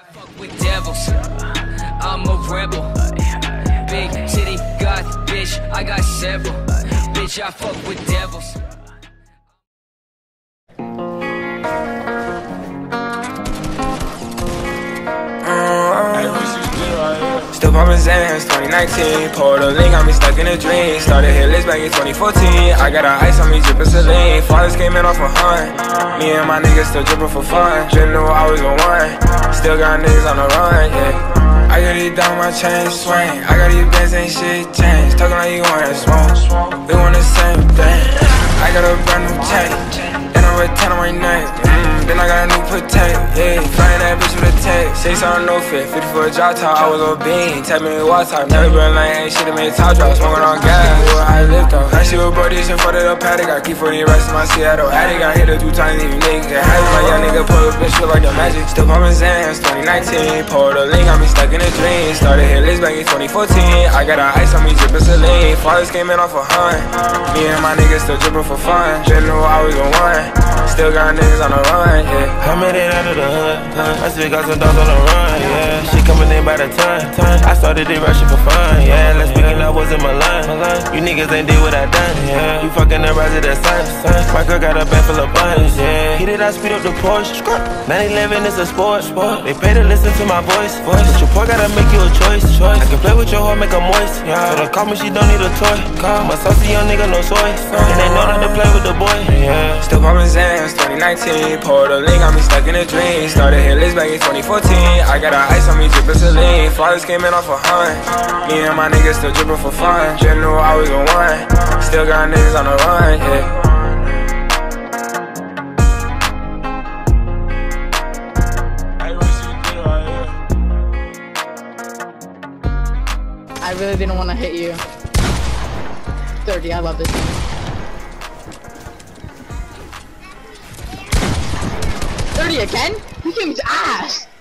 Fuck with devils, I'm a rebel. Big city, God, bitch, I got several. Bitch, I fuck with devils. Still poppin' Zans, 2019. Poured a link, got me stuck in a dream. Started hit list back in 2014. I got a ice on me, drippin' saline. Fathers came in off a hunt. Me and my niggas still drippin' for fun. Didn't know I was the one. Still got niggas on the run, yeah. I got these down, my chain swing. I got these bands, ain't shit changed. Talking like you wanna smoke. We want the same thing. I got a brand new chain. And I'm with 10 on my neck. Then I got a new potato, yeah. Flying that bitch with a tag. 6 on no fit, 50 for a drop top. I was on bean, tap me with water. Never been like ain't shit that made top drop. Smoking on gas, where I lift off. I see what bro this in front of the paddock. I keep 40 rest in my Seattle attic. I hit her 2 times, leave niggas get hazard. My young nigga pull up, bitch feel like the magic. Still poppin' Zans, 2019. Poured a link, got me stuck in a dream. Started hit list back in 2014. I got a ice on me, drippin' saline. Fathers came in off a hunt. Me and my niggas still drippin' for fun. Didn't know I was the one. Still got niggas on the run, yeah. I made it out of the hood, I still got some dogs on the run, yeah. She coming in by the ton. I started it rushing for fun, yeah. Let's speaking, I was in my line. You niggas ain't did what I done, yeah. You fucking the rise of the sun. My girl got a bag full of buns, yeah. Hit it, I speed up the Porsche. 911 is a sport. They pay to listen to my voice. But your boy gotta make you a choice. I can play with your heart, make her moist. So don't call me, she don't need a toy. I'm a saucy young nigga, no soy. And they know not to play with the boy, yeah. Still poppin' Zans, 2019. Poured a link, got me stuck in a dream. Started hit list back in 2014. I got a ice on me, drippin' saline. Fathers came in off a hunt. Me and my niggas still drippin' for fun. Didn't know I was the one. Still got niggas on the run, yeah. I really didn't want to hit you. 30, I love this game. 30 again? This game's ass!